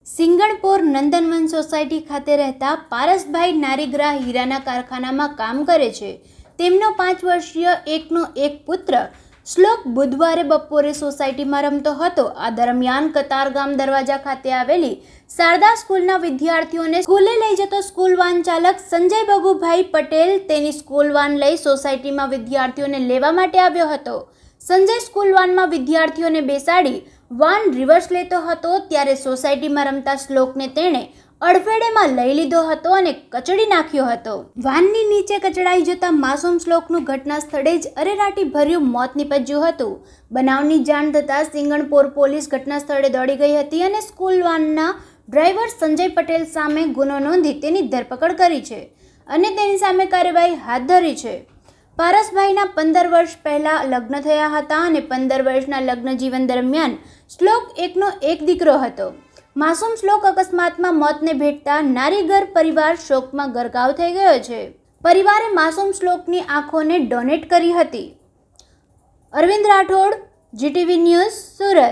સિંગણપોર નંદનવન society ખાતે રહેતા પારસભાઈ નારીગ્રા હીરાના કારખાનામાં કામ કરે છે. તેમનો 5 વર્ષીય એકનો એક પુત્ર શ્લોક બુધવારે બપોરે સોસાયટીમાં રમતો હતો. આ દરમિયાન કતારગામ દરવાજા ખાતે આવેલી શારદા સ્કૂલના વિદ્યાર્થીઓને સ્કૂલે લઈ જતો સ્કૂલ વાન ચાલક સંજય બગુભાઈ પટેલ તેની સ્કૂલ વાન લઈ સોસાયટીમાં વિદ્યાર્થીઓને લેવા માટે આવ્યો હતો. સંજય સ્કૂલ વાનમાં વિદ્યાર્થીઓને બેસાડી વાન રિવર્સ લેતો હતો ત્યારે સોસાયટીમાં રમતા શ્લોકને તેણે અડફેડેમાં લઈ લીધો હતો અને કચડી નાખ્યો હતો. વાનની નીચે કચડાઈ જતા માસૂમ શ્લોકનું ઘટના સ્થળે જ અરેરાટી ભર્યું મોત નીપજ્યું હતું. બનાવની જાણ થતાં સિંગણપોર પોલીસ ઘટના સ્થળે દોડી ગઈ હતી અને સ્કૂલ વાનના ડ્રાઈવર સંજય પટેલ સામે ગુનો નોંધી તેની ધરપકડ કરી છે અને તેની સામે કાર્યવાહી હાથ ધરી છે. પારસભાઈના 15 વર્ષ પહેલા લગ્ન થયા હતા અને 15 વર્ષના લગ્ન જીવન દરમિયાન શ્લોક એકનો એક દીકરો હતો. માસૂમ શ્લોક અકસ્માતમાં મોતને ભેટતા નારીગર પરિવાર શોકમાં ગરકાવ થઈ ગયો છે. પરિવારે માસૂમ શ્લોકની આંખોને ડોનેટ કરી હતી. Arvind Rathod, GTV news, Surat.